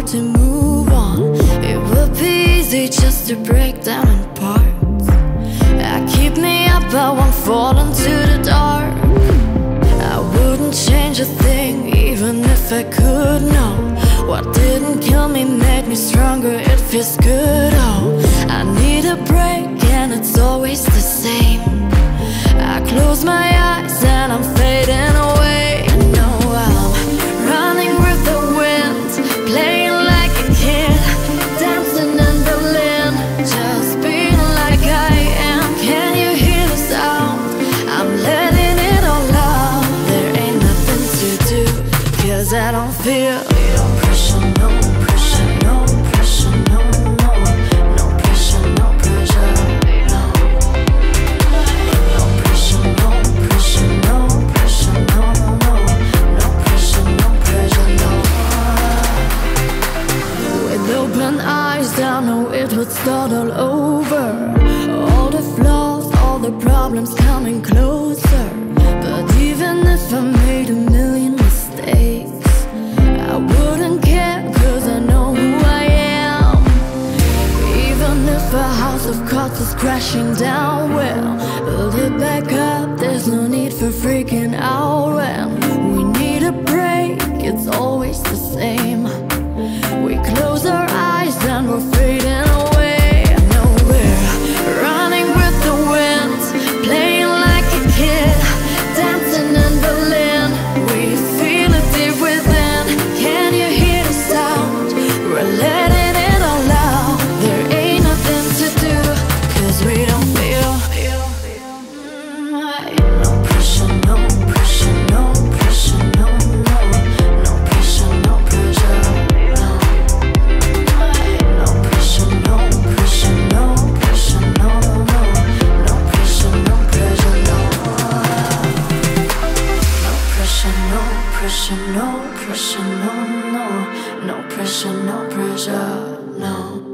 to move on. It would be easy just to break down in parts. Keep me up, I won't fall into the dark. I wouldn't change a thing, even if I could. No, what didn't kill me made me stronger. It feels good. Oh, I need a break, and it's always the same. I close my eyes and I'm fading away. I know I'm running with the wind, playing like a kid, dancing in Berlin, just being like I am. Can you hear the sound? I'm letting it all out. There ain't nothing to do, 'cause I don't feel pressure, no pressure, no pressure, no, no, no pressure, no pressure, no. No pressure, no pressure, no pressure, no, no, no pressure, no pressure, no. With open eyes, I know it would start all over. All the flaws, all the problems coming closer. But even if I made a million mistakes, I wouldn't care, 'cause I know who I am. Even if a house of cards is crashing down, well, build it back up, there's no need for freaking out. When we need a break, it's always the same. We close our eyes and we're fading away. I know we're running with the wind, playing like a kid, dancing in Berlin. We feel it deep within. Can you hear the sound? We're letting it all out. There ain't nothing to do, 'cause we don't feel no pressure, no pressure, no pressure, no, no, no pressure, no pressure, no. No pressure, no pressure, no pressure, no, no, no pressure, no pressure, no. No pressure, no pressure, no pressure, no, no, no pressure, no pressure, no.